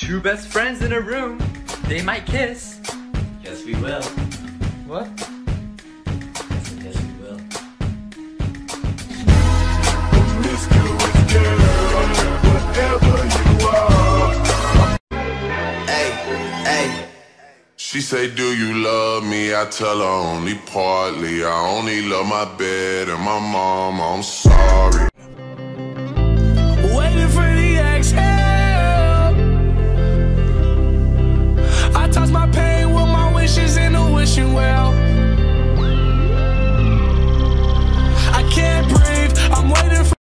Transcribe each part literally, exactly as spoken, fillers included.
Two best friends in a room, they might kiss. Yes, we will. What? Yes, yes, we will. Hey, hey. She say, do you love me? I tell her only partly. I only love my bed and my mom. I'm sorry. Waiting for the exhale. I toss my pain with my wishes in a wishing well. I can't breathe. I'm waiting for.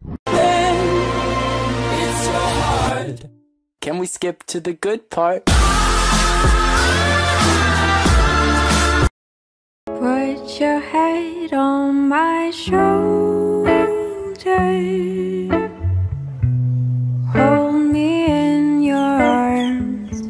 It's so hard. Can we skip to the good part? Put your head on my shoulder. Hold me in your arms,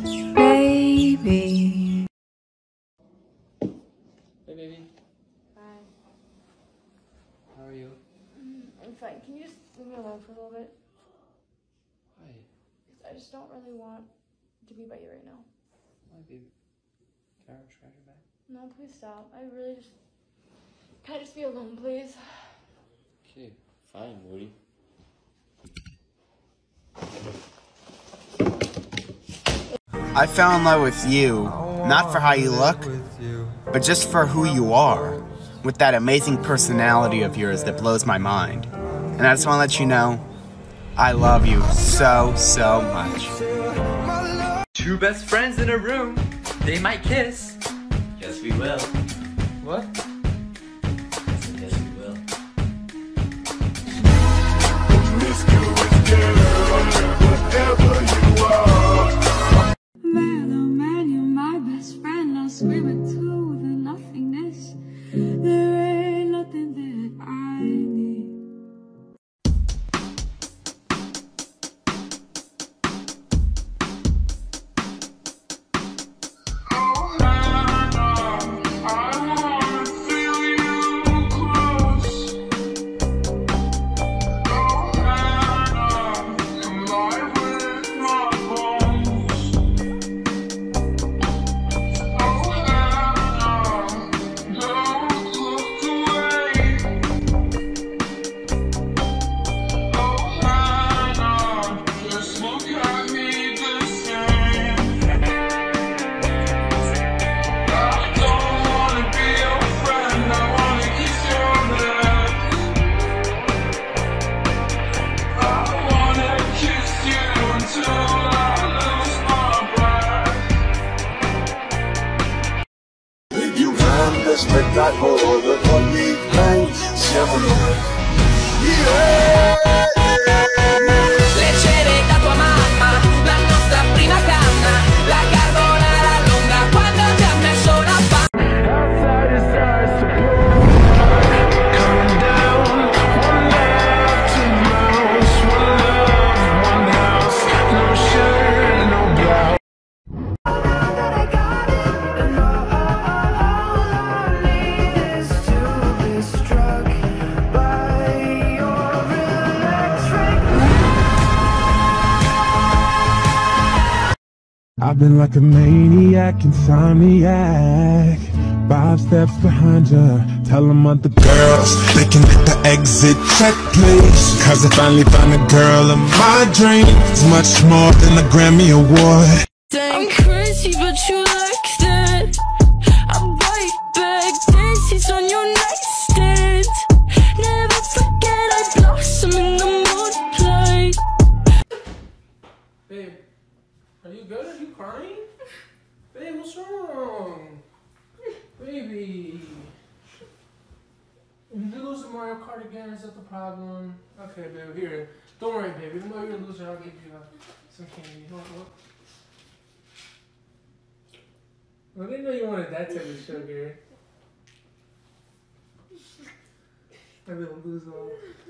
baby. Hey, baby. Hi. How are you? I'm fine. Can you just leave me alone for a little bit? Why? Because I just don't really want to be by you right now. Why, baby? Can I scratch your back? No, please stop. I really just... Can I just be alone, please? Okay, fine, Woody. I fell in love with you, not for how you look, but just for who you are, with that amazing personality of yours that blows my mind. And I just want to let you know, I love you so, so much. Two best friends in a room, they might kiss. Yes, we will. What? Yes, yes, we will. Man, oh man, you're my best friend. I'll scream it to the nothingness. There ain't nothing that I need. That whole the funny night, Leggere da tua mamma, la nostra prima canna, la carbonara lunga quando ti ha messo la panna. Coming down, one left to lose, one love, one house, no shirt, no blouse. I've been like a maniac, insomniac. Five steps behind you, tell them other girls they can hit the exit check, please. Cause I finally found a girl of my dreams, much more than a Grammy Award. I'm crazy, but you like that. I'm right back, daisies on your nightstand. Never forget I blossom in the moonlight. Babe, are you good? Are you crying? Babe, what's wrong? Baby. Did you lose the Mario Kart again? Is that the problem? Okay, babe, here. Don't worry, baby. Even though you're a loser, I'll give you uh, some candy. Hold on. I didn't know you wanted that type of sugar. I will lose all.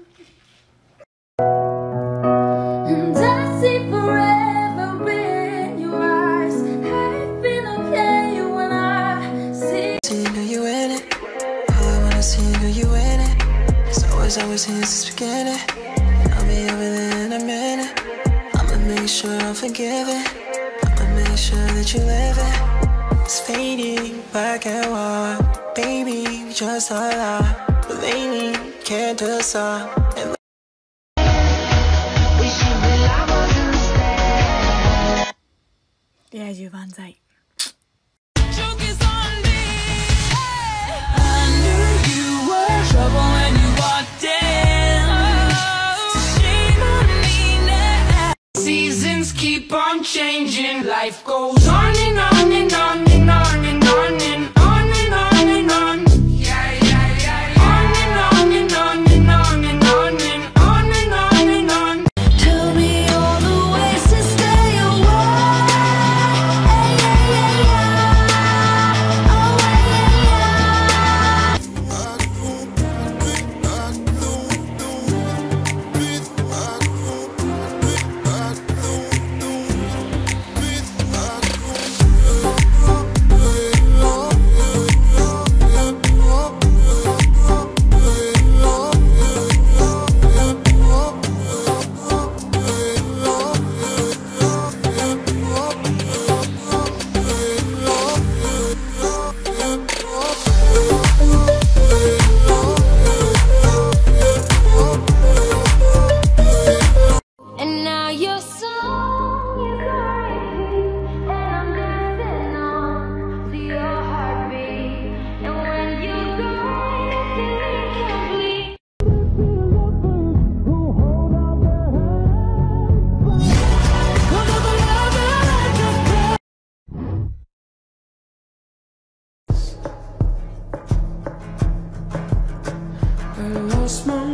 And I see forever in your eyes. I feel okay when I see. See you in it. All I wanna see you in it. It's always, always here since the beginning. I'll be over there in a minute. I'ma make sure I'm forgive it. I'ma make sure that you live it. It's fading black and white. Baby, we just a lot. But lately, can't decide. And Reaju Banzai. Seasons keep on changing, life goes on and on and on and on and on and on and on and on. Yeah, yeah, yeah, yeah. On and on and on and on and on and on and on and on. tell me all the ways to stay away. Oh, And now you're so you and I'm dancing on to your heartbeat. And when you go, you can't bleed. I lost my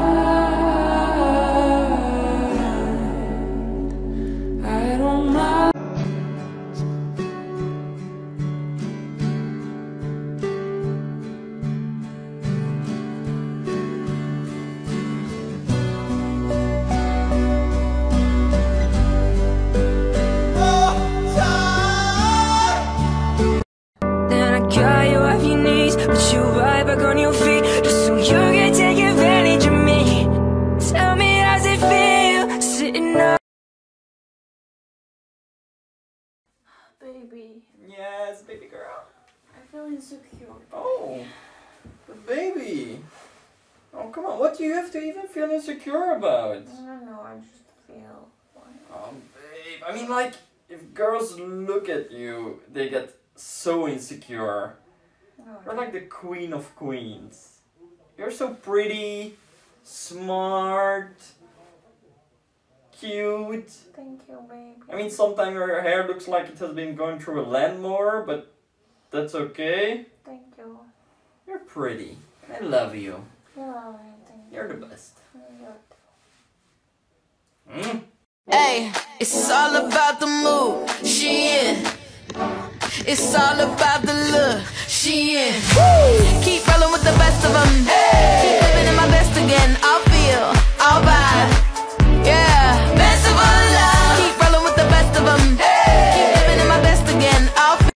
mind. I don't mind. Then I got you off your knees, put you right back on your feet, just so you can take advantage of me. Tell me, how's it feel sitting up? Baby, Yes, baby girl. I feel insecure. Oh, but baby. Oh, come on. What do you have to even feel insecure about? I don't know, I just feel like... Oh, babe. I mean, like, if girls look at you, they get so insecure. You're like the queen of queens. You're so pretty, smart, cute. Thank you, baby. I mean, sometimes your hair looks like it has been going through a lawnmower, but that's okay. Thank you. You're pretty. I love you. You're alright, thank you. You're the best. You're Mm? Hey, it's all about the move, she in. It's all about the look, she in.